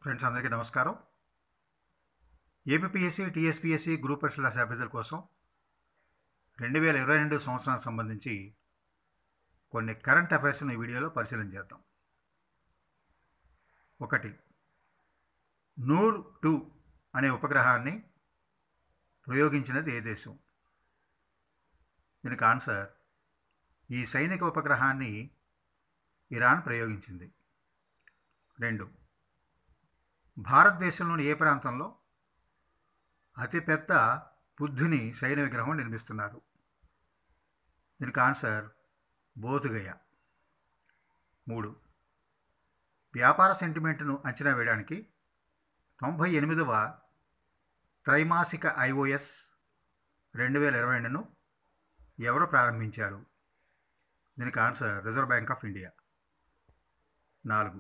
Friends అందరికీ నమస్కారం. APSC TSPSC group పరీక్షల అభ్యర్థుల కోసం 2022 సంవత్సరానికి సంబంధించి కొన్ని కరెంట్ అఫైర్స్ని ఈ వీడియోలో పరిశీలన చేద్దాం. 1. నూర్ 2 అనే ఉపగ్రహాన్ని ప్రయోగించినది ఏ దేశం? దీనికి ఆన్సర్ ఈ సైనిక ఉపగ్రహాన్ని ఇరాన్ ప్రయోగించింది. 2. భారతదేశంలోని ఏ ప్రాంతంలో అతిపెద్ద బుద్ధుని సైన విగ్రహం నిర్మిస్తున్నారు? దీనికి ఆన్సర్ బోధగయ. 3. వ్యాపార సెంటిమెంట్ను అంచనా వేయడానికి 98వ త్రైమాసిక ఐఓఎస్ 2022ను ఎవరు ప్రారంభించారు? దీనికి answer reserve bank of India. 4.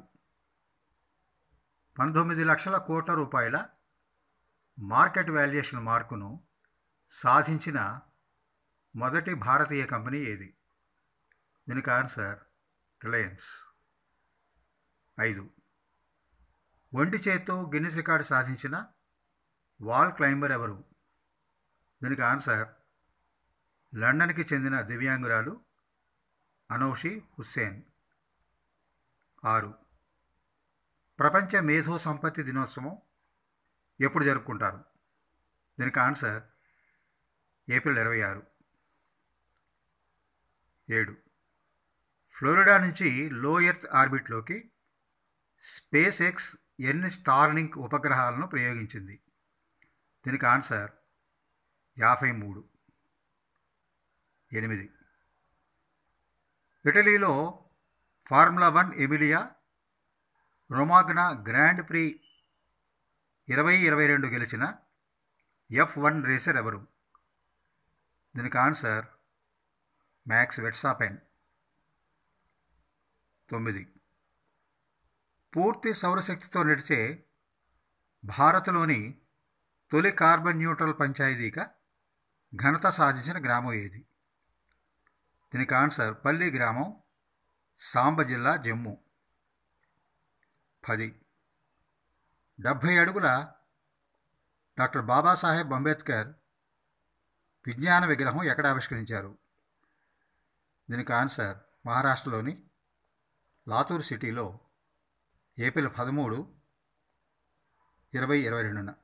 19 లక్షల కోట్ల రూపాయల మార్కెట్ వాల్యుయేషన్ మార్కును సాధించిన మొదటి భారతీయ కంపెనీ ఏది? దీనికి ఆన్సర్ రిలయన్స్. 5. ఒంటి చేత్తో గిన్నిస్ రికార్డు సాధించిన వాల్ క్లైంబర్ ఎవరు? దీనికి ఆన్సర్ లండన్కి చెందిన దివ్యాంగురాలు అనౌషి హుస్సేన్. 6. ప్రపంచ మేధో సంపత్తి దినోత్సవం ఎప్పుడు జరుపుకుంటారు? దీనికి ఆన్సర్ ఏప్రిల్ 26. 7. ఫ్లోరిడా నుంచి లో ఎర్త్ ఆర్బిట్లోకి స్పేస్ ఎక్స్ ఎన్ని స్టార్లింక్ ఉపగ్రహాలను ప్రయోగించింది? దీనికి ఆన్సర్ 53. 8. ఇటలీలో formula 1 Emilia Romagna grand prix 2022 గెలిచిన F1 రేసర్ ఎవరు? దీనికి ఆన్సర్ మ్యాక్స్ వెర్స్టాపెన్. 9. పూర్తి సౌరశక్తితో నడిచే భారత్లోని తొలి కార్బన్ న్యూట్రల్ పంచాయతీగా ఘనత సాధించిన గ్రామం ఏది? దీనికి ఆన్సర్ పల్లి గ్రామం, సాంబ జిల్లా, జమ్మూ. 10. 70 అడుగుల డాక్టర్ బాబాసాహెబ్ అంబేద్కర్ విజ్ఞాన విగ్రహం ఎక్కడ ఆవిష్కరించారు? దీనికి ఆన్సర్ మహారాష్ట్రలోని లాతూర్ సిటీలో ఏప్రిల్ 13, 2022న.